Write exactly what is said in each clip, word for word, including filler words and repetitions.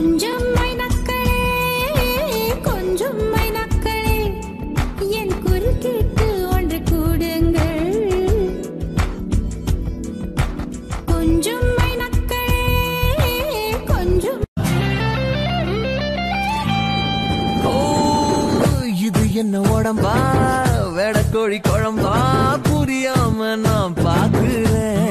கொஞ்சம் மைனக்களே கொஞ்சம் மைனக்களே என் குரல் கேட்டு ஒன்று கூடுங்கள் கொஞ்சம் மைனக்களே கொஞ்சம் ஓ இது என்ன உடம்பா வேடக்கோழி குழம்பா புரியாம நான் பாக்குறேன்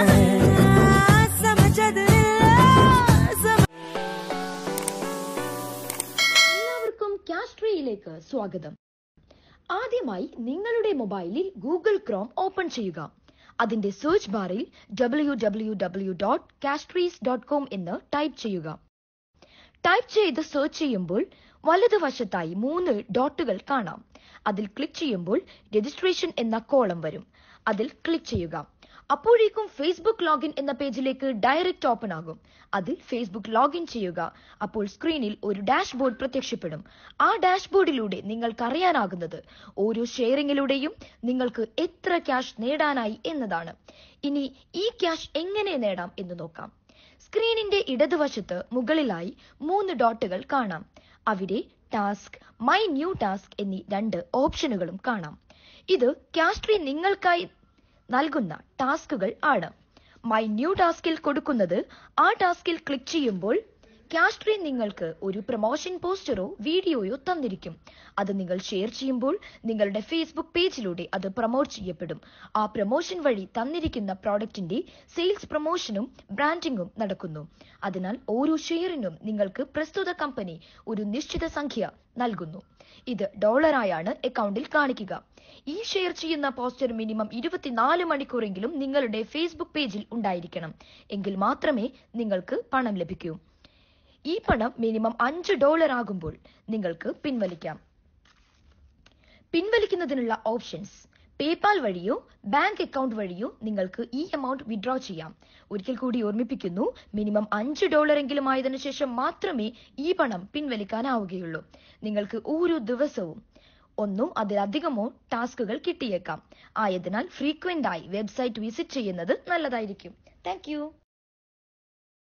കാസ്ട്രിയിലേക്ക് സ്വാഗതം. ആദ്യമായി നിങ്ങളുടെ മൊബൈലിൽ ഗൂഗിൾ ക്രോം ഓപ്പൺ ചെയ്യുക. അതിന്റെ സെർച്ച് ബാറിൽ W W W dot Castries dot com എന്ന് ടൈപ്പ് ചെയ്യുക. ടൈപ്പ് ചെയ്ത് സെർച്ച് ചെയ്യുമ്പോൾ വലതുവശത്തായി മൂന്ന് ഡോട്ടുകൾ കാണാം. അതിൽ ക്ലിക്ക് ചെയ്യുമ്പോൾ രജിസ്ട്രേഷൻ എന്ന കോളം വരും. അതിൽ ക്ലിക്ക് ചെയ്യുക. അപ്പോഴേക്കും ഫേസ്ബുക്ക് ലോഗിൻ എന്ന പേജിലേക്ക് ഡയറക്റ്റ് ഓപ്പൺ ആകും. അതിൽ ഫേസ്ബുക്ക് ലോഗിൻ ചെയ്യുക. അപ്പോൾ സ്ക്രീനിൽ ഒരു ഡാഷ്ബോർഡ് പ്രത്യക്ഷപ്പെടും. ആ ഡാഷ്ബോർഡിലൂടെ നിങ്ങൾക്ക് അറിയാനാകുന്നത് ഓരോ ഷെയറിങ്ങിലൂടെയും നിങ്ങൾക്ക് എത്ര ക്യാഷ് നേടാനായി എന്നതാണ്. ഇനി ഈ ക്യാഷ് എങ്ങനെ നേടാം എന്ന് നോക്കാം. സ്ക്രീനിന്റെ ഇടതുവശത്ത് മുകളിലായി മൂന്ന് ഡോട്ടുകൾ കാണാം. അവിടെ ടാസ്ക്, മൈ ന്യൂ ടാസ്ക് എന്നീ രണ്ട് ഓപ്ഷനുകളും കാണാം. ഇത് കാസ്ട്രി നിങ്ങൾക്കായി നൽകുന്ന ടാസ്കുകൾ ആണ്. മൈ ന്യൂ ടാസ്കിൽ കൊടുക്കുന്നത് ആ ടാസ്കിൽ ക്ലിക്ക് ചെയ്യുമ്പോൾ കാസ്ട്രി നിങ്ങൾക്ക് ഒരു പ്രൊമോഷൻ പോസ്റ്ററോ വീഡിയോയോ തന്നിരിക്കും. അത് നിങ്ങൾ ഷെയർ ചെയ്യുമ്പോൾ നിങ്ങളുടെ ഫേസ്ബുക്ക് പേജിലൂടെ അത് പ്രൊമോട്ട് ചെയ്യപ്പെടും. ആ പ്രൊമോഷൻ വഴി തന്നിരിക്കുന്ന പ്രോഡക്റ്റിന്റെ സെയിൽസ് പ്രൊമോഷനും ബ്രാൻഡിംഗും നടക്കുന്നു. അതിനാൽ ഓരോ ഷെയറിനും നിങ്ങൾക്ക് പ്രസ്തുത കമ്പനി ഒരു നിശ്ചിത സംഖ്യ നൽകുന്നു. ഇത് ഡോളറായാണ് അക്കൗണ്ടിൽ കാണിക്കുക. ഈ ഷെയർ ചെയ്യുന്ന പോസ്റ്റർ മിനിമം ഇരുപത്തിനാല് മണിക്കൂറെങ്കിലും നിങ്ങളുടെ ഫേസ്ബുക്ക് പേജിൽ ഉണ്ടായിരിക്കണം. എങ്കിൽ മാത്രമേ നിങ്ങൾക്ക് പണം ലഭിക്കൂ. ഈ പണം മിനിമം അഞ്ച് ഡോളർ ആകുമ്പോൾ നിങ്ങൾക്ക് പിൻവലിക്കാം. പിൻവലിക്കുന്നതിനുള്ള ഓപ്ഷൻസ് പേപാൽ വഴിയോ ബാങ്ക് അക്കൗണ്ട് വഴിയോ നിങ്ങൾക്ക് ഈ എമൗണ്ട് വിഡ്രോ ചെയ്യാം. ഒരിക്കൽ കൂടി ഓർമ്മിപ്പിക്കുന്നു, മിനിമം അഞ്ച് ഡോളർ എങ്കിലും ആയതിനു ശേഷം മാത്രമേ ഈ പണം പിൻവലിക്കാനാവുകയുള്ളൂ. നിങ്ങൾക്ക് ഓരോ ദിവസവും ഒന്നോ അതിലധികമോ ടാസ്കുകൾ കിട്ടിയേക്കാം. ആയതിനാൽ ഫ്രീക്വന്റ് ആയി വെബ്സൈറ്റ് വിസിറ്റ് ചെയ്യുന്നത് നല്ലതായിരിക്കും. Thank U.